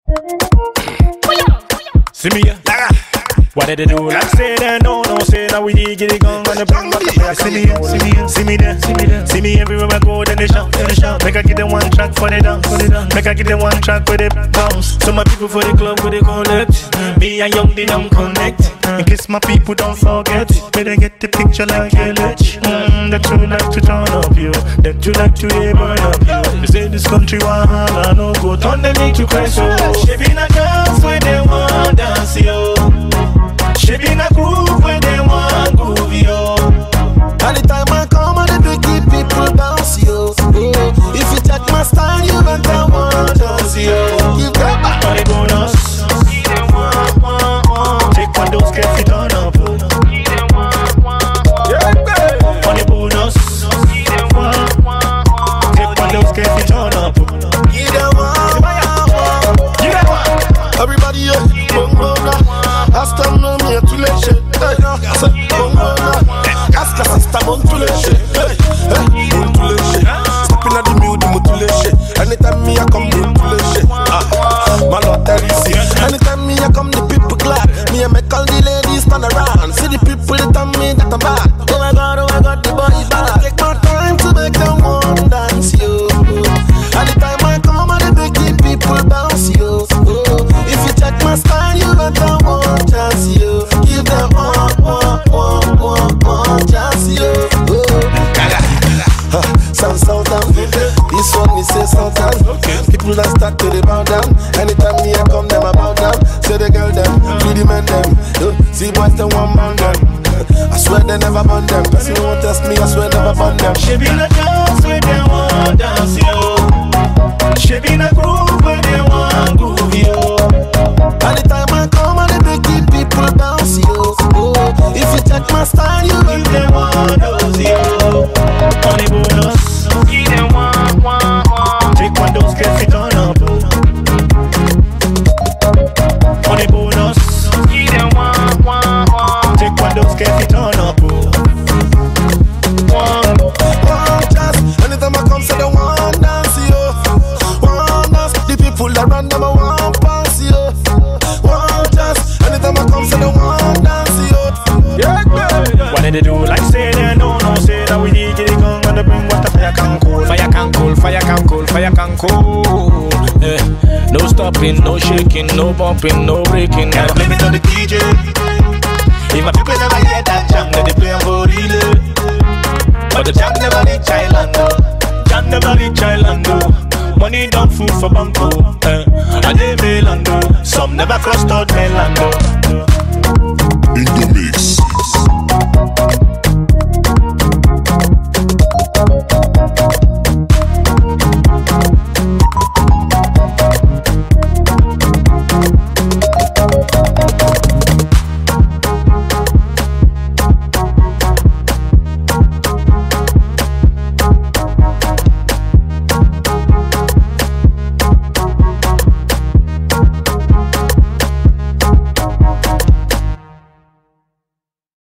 See me ya. What did they do? Like say that no, say that we get it gone on the bang. See me there, see me everywhere I go. Then they shout, Make I get them one track for the dance, Make I get them one track for the bounce. So my people for the club where they collect. Me and Young they don't connect. In case my people don't forget, better get the picture like a ledge. That you like to turn up you, that you like to burn up you. They say this country wahala no go turn them into crazy. She be a dance when they want dance yo. She be in a groove when they want groove, yo. Anytime I come on, they keep people bounce, yo. If you check my style, you better want us, yo. Give them back on the bonus. Take one those get fit on up. On the bonus. Take one those get fit on up. Give them one. Everybody, yeah. Ask them no me to let shit. Ask the system on to let shit. Stepping at the mule, to let shit. Anytime me I come, to let shit. My Lord, tell you see. Anytime me I come, the people glad. Me I make all the ladies stand around. See the people that tell me that I'm bad. Oh my God, the boy is bad. Take my time to make them one dance, yo. Anytime I come, I make the people bounce, yo. If you check my style, you better want chance, yo. Give them one chance, yo. Sound Sultan. This one me say Sultan. People that start to bow down. Anytime me I come, them I bow down. Say the girl them, free the men them. See boys them one man them. I swear they never burn them. Cause you won't test me, I swear never burn them. She be a dance when they want dance, yo. She be in a groove when they want groove, yo. Anytime I come, I make keep people bounce, yo. If you check my style, you give them one dose, yo. On the bonus, give them one. Take one dose, get fit on up. On the bonus, give them one. Take one dose, get fit on up. One chance. Anytime I come, say the one dance, yo. One dance. The people that run them a one pass, yo. One chance. Anytime I come, say the one dance, yo. What did they do? Like say they no, say that we need get it gone on the bring water. Fire can cool, fire can cool, fire can cool, fire can cool. No stopping, no shaking, no bumping, no breaking. Gotta blame it on the DJ. If my people never hear that jam, then they play for real. But the jam never reach Island, jam never reach Island. Money don't food for banco, and they mail and some never crossed out mainland. In the mix.